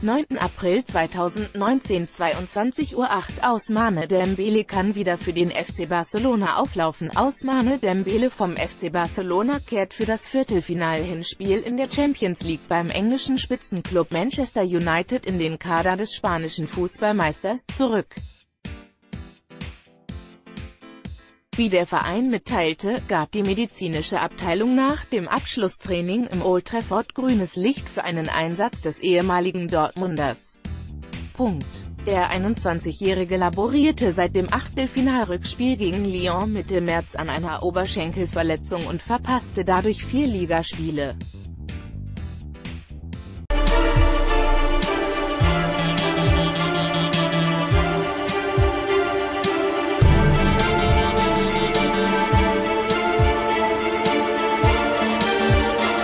9. April 2019 22:08 Uhr. Ousmane Dembélé kann wieder für den FC Barcelona auflaufen. Ousmane Dembélé vom FC Barcelona kehrt für das Viertelfinal-Hinspiel in der Champions League beim englischen Spitzenklub Manchester United in den Kader des spanischen Fußballmeisters zurück. Wie der Verein mitteilte, gab die medizinische Abteilung nach dem Abschlusstraining im Old Trafford grünes Licht für einen Einsatz des ehemaligen Dortmunders. Der 21-Jährige laborierte seit dem Achtelfinalrückspiel gegen Lyon Mitte März an einer Oberschenkelverletzung und verpasste dadurch 4 Ligaspiele.